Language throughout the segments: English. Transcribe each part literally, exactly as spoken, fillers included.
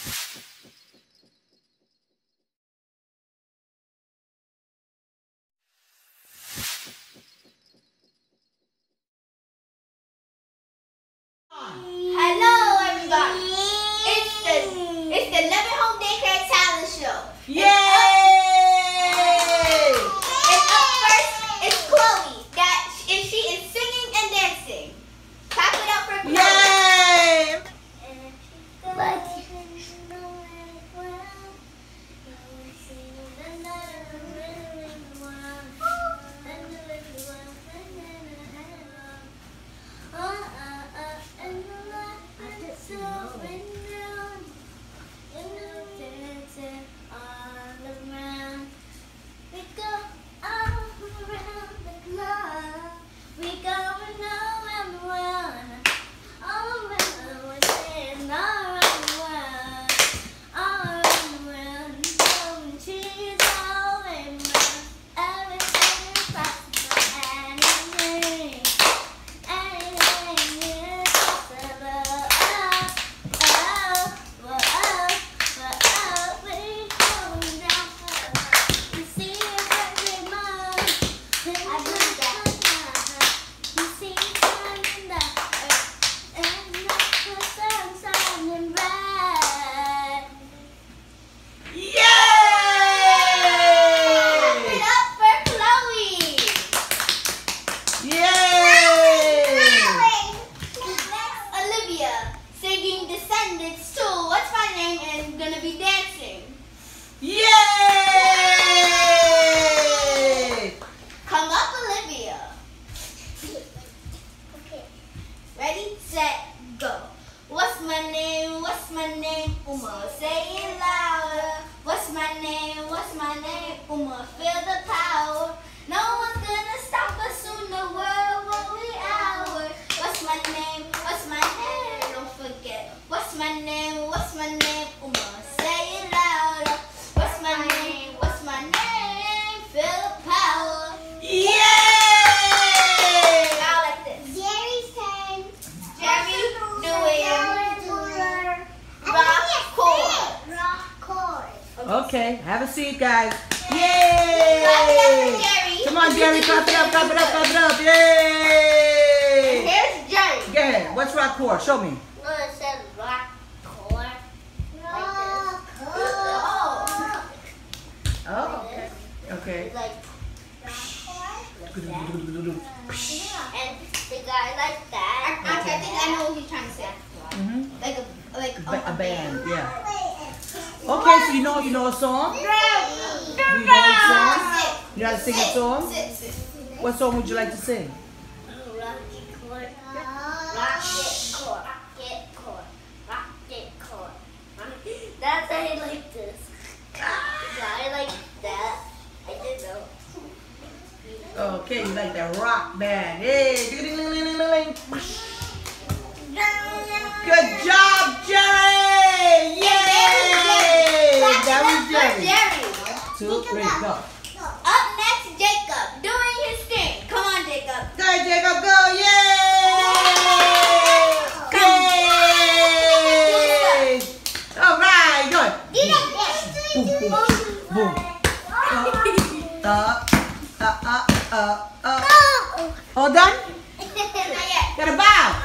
Hello, everybody. It's the it's the Living Home Daycare Talent Show. Yay! And up first is Chloe. That and she is singing and dancing. Clap it up for Chloe. Yay! Okay, have a seat, guys. Yay! Come on, Jerry, clap it up, clap it up, clap it up. Yay! And here's Jerry. Go ahead. What's rock core? Show me. Well, it says rock core. Rock core. Oh, okay. Okay. Like rock core. And the guy like that. I, I, I think I know what he's trying to say. Mm-hmm. Like a like a, a band, yeah. Okay, so you know you know a song? You know a song? You know how to sing a song? What song would you like to sing? Rocket chord, rocket chord, rocket chord, rocket chord. That's how I like this. I like that. I didn't know. Okay, you like that rock band. Hey! Good job, Jerry! Yay! That was Jerry. Jerry. Two, three, go. Up next, Jacob, doing his thing. Come on, Jacob. Go ahead, Jacob, go! Yay! Yay! All right, go ahead. Boom, boom, boom. Uh, uh, uh, uh, uh. All done? Gotta bow.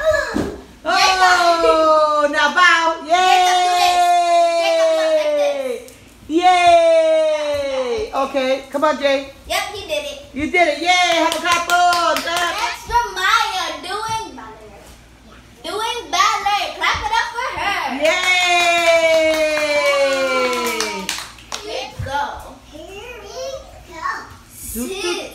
Oh, now bow. Yay! Yay! Okay, come on, Jay. Yep, he did it. You did it. Yay! Have a clap on. Extra Maya doing ballet. Doing ballet. Clap it up for her. Yay! Let's go. Here we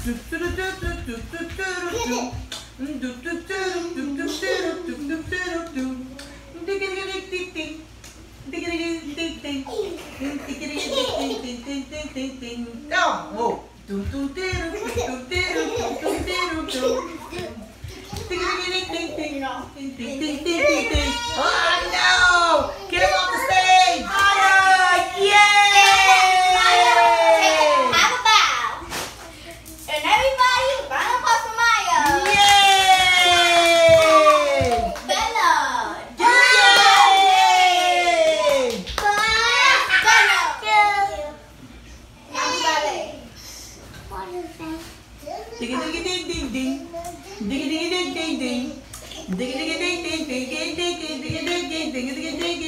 Oh no! Get him off the stage! Maya! Yay! Have a bow. And everybody, round of applause for Maya. Yay! Bella. Yay!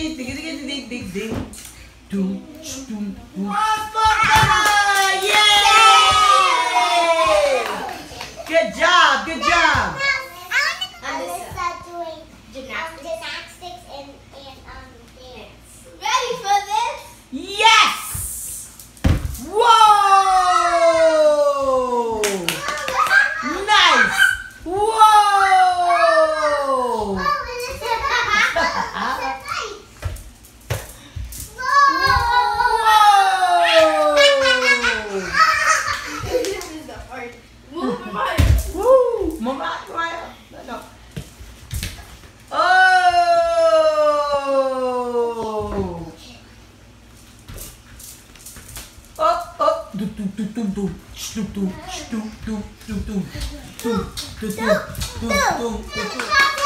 ding, ding, ding, ding, ding, ding. Do, do, do. Yay! Good job, good job. Alyssa doing gymnastics, gymnastics and, and um, dance. Ready for this? Yes! Whoa! Nice! Whoa! This is the part. Move the mic. Woo! Mama, Mariah. No. Oh! Oh, oh. Do, do, do, do, do. Do, do, do, do, do, do. Do, do, do, do, do, do.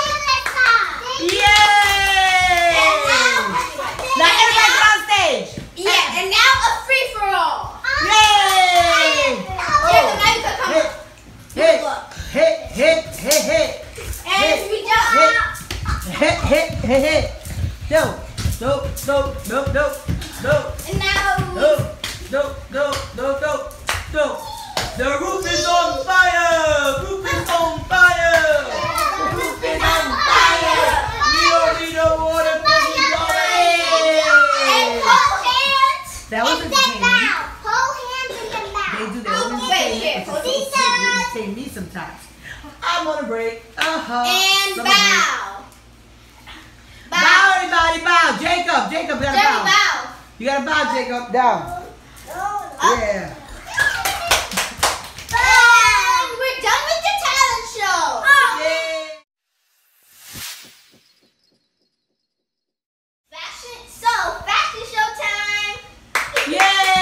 Yay! Now everybody on stage. Yeah, and now a free for all. Yay! Jacob, now you can come up. Hit, hit, hit, hit, hit. And we just Hit, hit, hit, hit. No, no, no, no, no, no. and now No, no, no, no, no, no. The roof is on fire! Roof is on fire! Roof is on fire! We don't need no water for the and water! hold hands. That was and entertaining. then bow. Hold hands and then bow. They do their own Wait, thing. here, It's hold so these sweet. They up. entertain me sometimes. I'm on a break. Uh-huh. And Summer break. bow. Bow, everybody, bow. Jacob, Jacob, you gotta Jeremy, bow. bow. You gotta bow, Jacob. Down. Up. Yeah. And we're done with the talent show. Yay. Fashion, so fashion show time. Yay!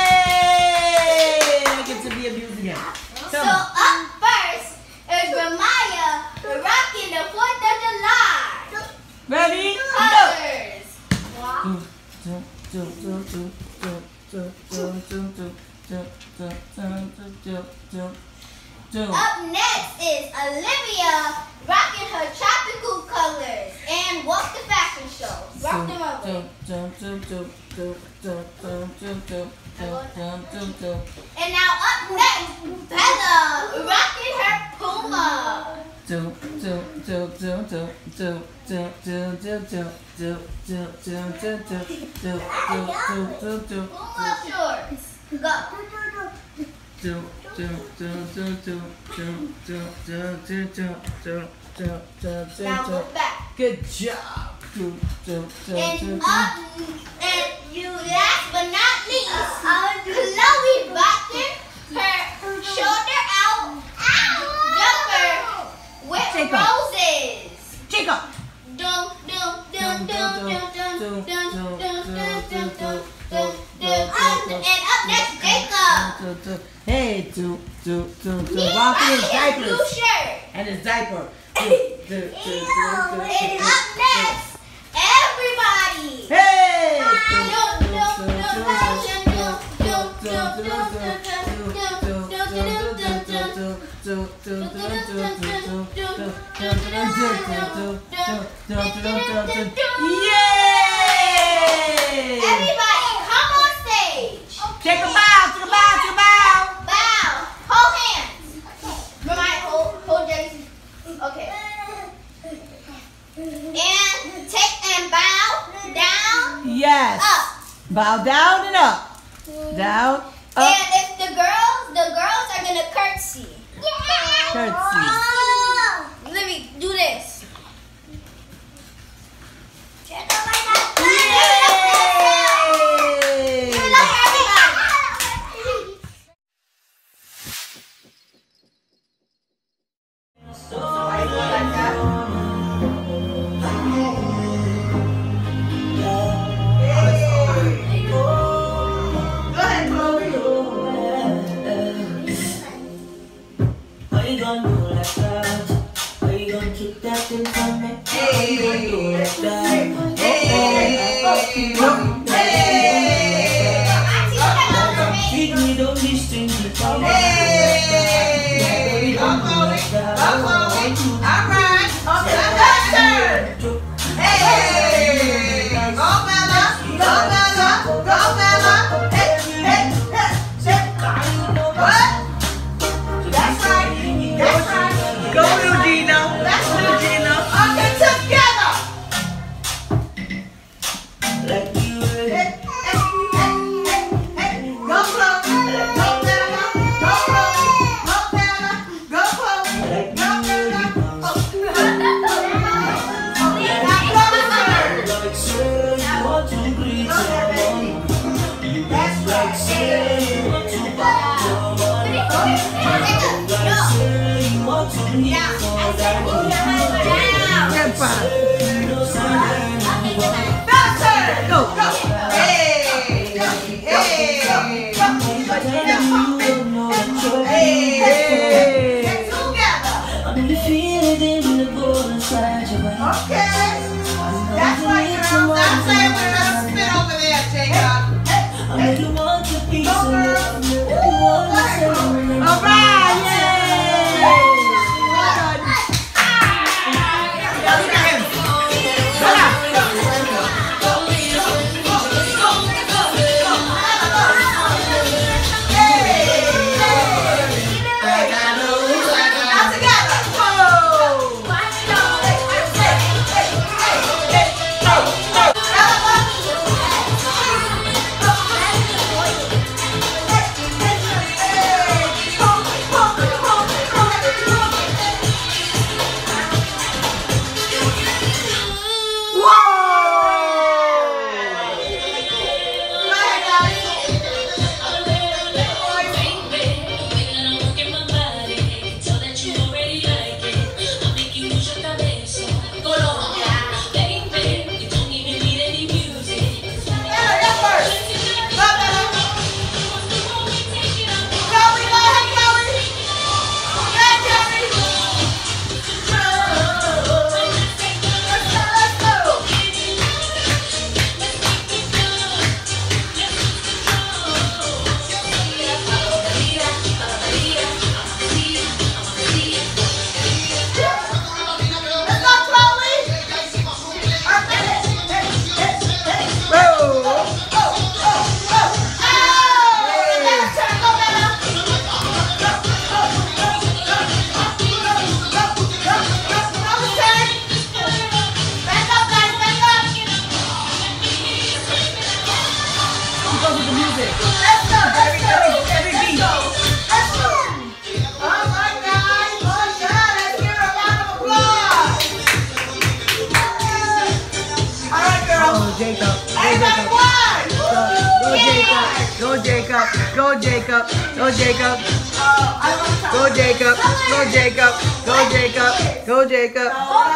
I get to be amused again. So Come on. up first is Ramaya rocking the Fourth of July Ready? Go. colors. Do, do, do, do, do, do, do, do, do, do, do, do, do, do, do. Up next is Olivia rocking her tropical colors and Walk the Fashion Show. Rock them over. Do, do, do, do, do, do, do, do, do, do, do. And now up next, Bella rocking her Puma. Do, do, do, do, do, do, do, do, do, do, do, do, do, do, do, do, do, do, do. Puma shorts. Go. Do, do, do, do, do, do, do, do, do, do, do, do, do, do, Now do. look back. Good job. Do, do, do, do, And do. up, and you last but not least, Chloe rocking her shoulder out jumper with Jacob. roses. Jacob. Dum dum dum dum dum dum dum dum dum dum dum dum. And up next, Jacob. Do, do. Hey, do, do, do, do. He's Walking in rocking his diapers. blue shirt. And his diaper. Do, do, do, do, do, do, And do, up next, everybody. Hey! Dum dum dum dum dum dum dum dum dum Yay! Everybody, come on stage. Take a bow, take a bow, take a bow. Bow. Hold hands. Remind, hold, hold Jason. Okay. And take and bow down, Yes. up. Bow down and up. Down, up, And if the girls, the girls are gonna curtsy. curtsy. Let me do this. Yay! Go ahead, Chloe. What you gonna do like that? How you gonna keep that thing from me? How you gonna do like that? Treat me, don't listen to me. How you gonna do like that? All right. Okay, that's turn. Hey. Go back. like you were. Hey, hey, hey, hey, hey. Go Chloe. Go Bella. Go Chloe. Go Bella. Go Chloe. Like Go you were. Bella. Oh, Like say you want to greet someone. that's Like right. say you want to buy someone. Like say you want to meet for that Bouncer. Go. Go. Hey. Hey. Hey. Get together. I'm in the feeling in the board inside your body. Okay. That's right, girl. That's right. We're gonna spit over there, Jacob. I really want to be so love. I really want to say All right. Yay. Go Jacob, go Jacob, go Jacob, go Jacob, go Jacob, go Jacob, go Jacob.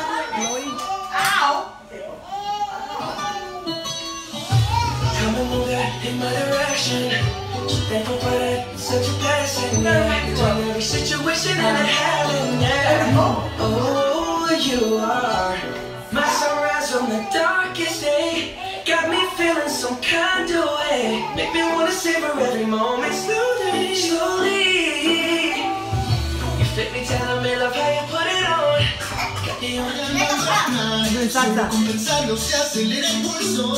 Come and move that in my direction. So thankful for that, such a blessing. Yeah. Turn every situation into heaven. Yeah. Oh, you are my sunrise on the darkest day. Got me feeling some kind of way. Make me wanna savor every moment slowly, slowly. You fit me, telling me love how you put it on. Got the on. Solo con pensarlo se acelera el pulso.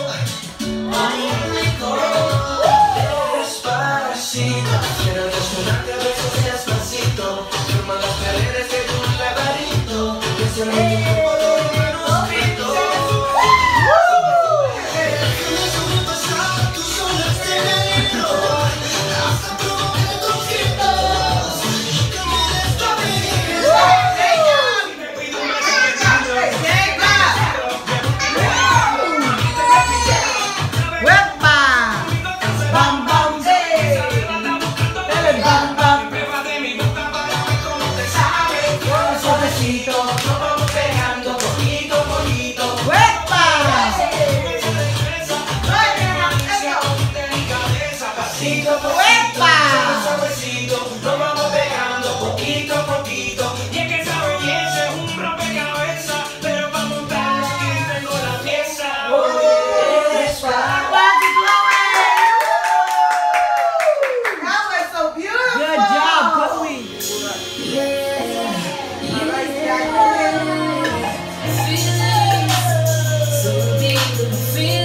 Despacito, quiero desnudarte a besos despacito. Forma las paredes de tu laberinto. Desde el cuerpo todo el manuscrito. Déjame sobrepasar tus olas de veneno. Hasta provocar tus gritos. Que me desestabilizas. Nos vamos pegando poquito a poquito. Y es que sabe que ese es un rompecabezas, pero para montarlo aquí tengo la pieza. That was so beautiful. Good job, Chloe. So deep, feel